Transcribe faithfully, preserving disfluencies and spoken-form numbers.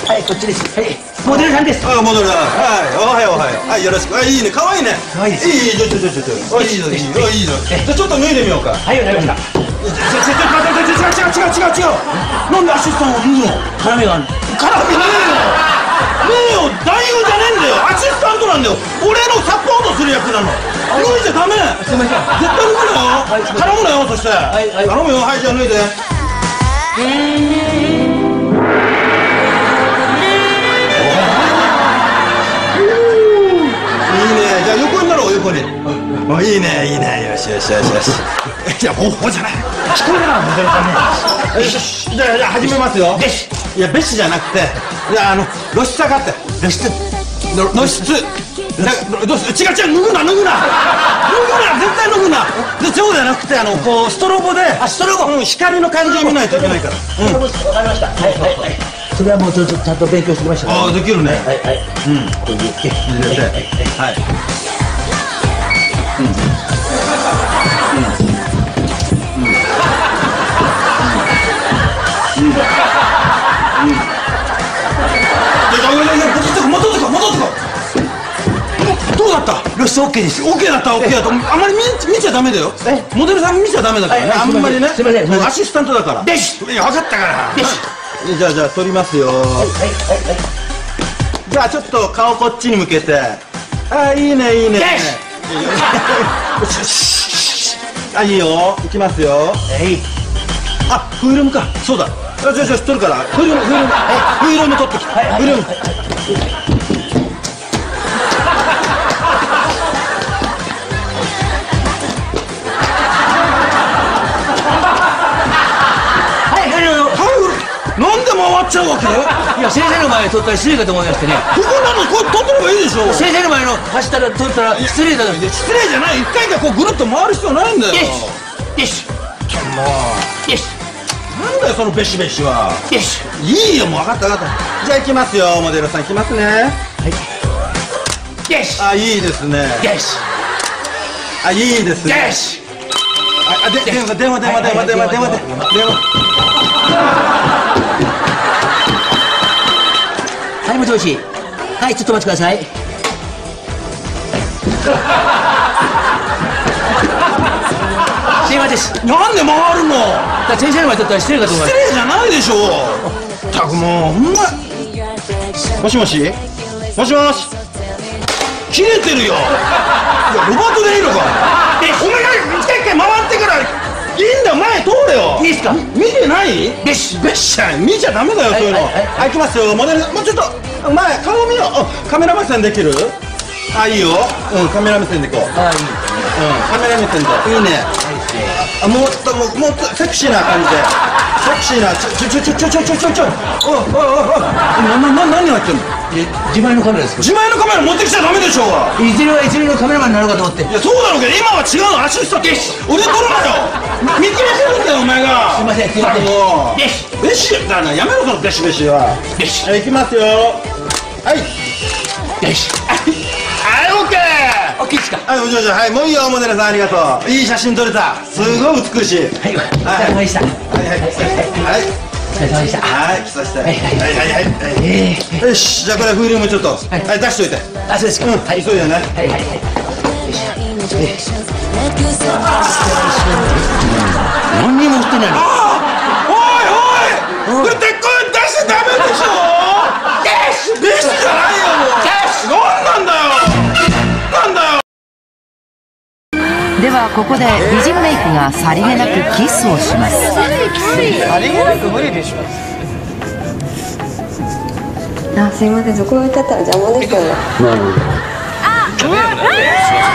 はい、こっちです。はい、モデルさんです。 あ、モデルさん。はい、おはよう、おはよう。はい、よろしく。あ、いいね、可愛いね。可愛いです。いい、ちょ、ちょ、ちょ、ちょ、ちょ。いいぞ、いいぞ、いいぞ。じゃ、ちょっと脱いでみようか。 はい、わかりました。 ちょ、ちょ、ちょ、待って、違う、違う、違う、違う、違う。なんでアシスタントを脱ぐの？ 絡みがある。 絡みねえよ。ねえよ、男優じゃねえんだよ。アシスタントなんだよ。俺のサポートする役なの。脱いじゃダメ。 すみません。 絶対脱ぐなよ。頼むなよ、そして。はいはい。頼むよ。はい、じゃあ脱いで。横に。あ、いいね、いいね、よしよしよしよし。いや、ほほじゃない。 聞こえるな、モデルさんね。 よし、じゃあ、じゃあ、始めますよ。 べし。 いや、べしじゃなくて、いや、あの、露出上がって。 露出。 露出。どうす、違う違う、脱ぐな、脱ぐな。脱ぐな、絶対脱ぐな。で、そうじゃなくて、あの、こう、ストロボで。あ、ストロボ。うん、光の感じを見ないといけないから。 うん。わかりました。はいはいはい。それはもうちょっとちゃんと勉強してきました。 ああ、できるね。 はいはい。うん。こういう。入れて。はい。うん。うん。うん。うん。戻ってこ、戻ってこ。どうだった？露出 OK です。OK だった、OK だった。あまり見ちゃダメだよ。モデルさん見ちゃダメだからね。あんまりね。 すみません。 アシスタントだから。 でし。 いや、分かったから。 でし。 じゃあ、じゃあ、撮りますよ。はいはいはいはい。じゃあ、ちょっと顔こっちに向けて。あ、いいね、いいね。あ、いいよ。いきますよ。はい。あ、フィルムか。そうだ。じゃあ、じゃあ、撮るから。フィルム、フィルム。フィルム撮ってきて。フィルム。なんで回っちゃうわけ？ いや、先生の前で撮ったら失礼かと思いましてね。 ここなの、これ撮ってればいいでしょ。 先生の前の走ったら撮ったら失礼だと。 失礼じゃない。一回かこうぐるっと回る必要ないんだよ。 よしよし。 もう。よし。なんだよそのベシベシは。 よし。 いいよ、もう分かった分かった。じゃあ行きますよ、モデルさん行きますね。はい。よし。あ、いいですね。よし。あ、いいですね。よし。あ、で、電話電話電話電話電話電話電話。 はい、もしもし。はい、ちょっとお待ちください。電話です。 なんで回るの？ だ先生の前撮ったら失礼かと思います。 失礼じゃないでしょう。ったくもう、ほんま。もしもし？もしもし？切れてるよ。いや、ロバートでいいのか。え、お前が一回一回回ってから、いいんだ、前通れよ。 いいですか？ 見てない？ べし。 べっしゃ、見ちゃダメだよ、そういうの。はい、行きますよ、モデル、もうちょっと、前、顔見よう。カメラ目線できる？あ、いいよ。うん、カメラ目線でこう。 あ、いい。 うん、カメラ目線で。いいね。あ、もっと、もう、もっと、セクシーな感じで。セクシーな、ちょ、ちょ、ちょ、ちょ、ちょ、ちょ、ちょ、ちょ、おい、おい、おい、おい。な、な、な、何入ってんの？ え、自前のカメラですか？ 自前のカメラ持ってきちゃダメでしょうが。 いずれは一流のカメラマンになるかと思って。 いや、そうだろうけど、今は違うの、アシスタント。俺撮るなよ。見切れてるんだよ、お前が。 すいません、すいません。 もう。ベシだな、やめろ、そのベシベシは。 ベシ。 はい、行きますよ。はい。 ベシ。 はい、オッケー。 オッケーですか？ はい、お嬢ちゃん、はい、もういいよ、モデルさん、ありがとう。いい写真撮れた。すごい美しい。 はい、お疲れ様でした。 はいはいはい。はい。 お疲れ様でした。 はい、来させて。はいはいはいはいはい。よし、じゃあこれフィルムちょっと、はい、出しといて。 あ、そうですか。 はい、急いでね。 はいはいはい。何にも売ってないの。 おいおい、これ鉄鋼出しちゃダメでしょ。デシデシじゃないよ、もう。デシ。なんなんだよ。なんだよ。 ではここで美人メイクがさりげなくキスをします。 さりげなく無理でしょ。 あ、すいません、そこ置いてあったら邪魔ですよね。 なるほど。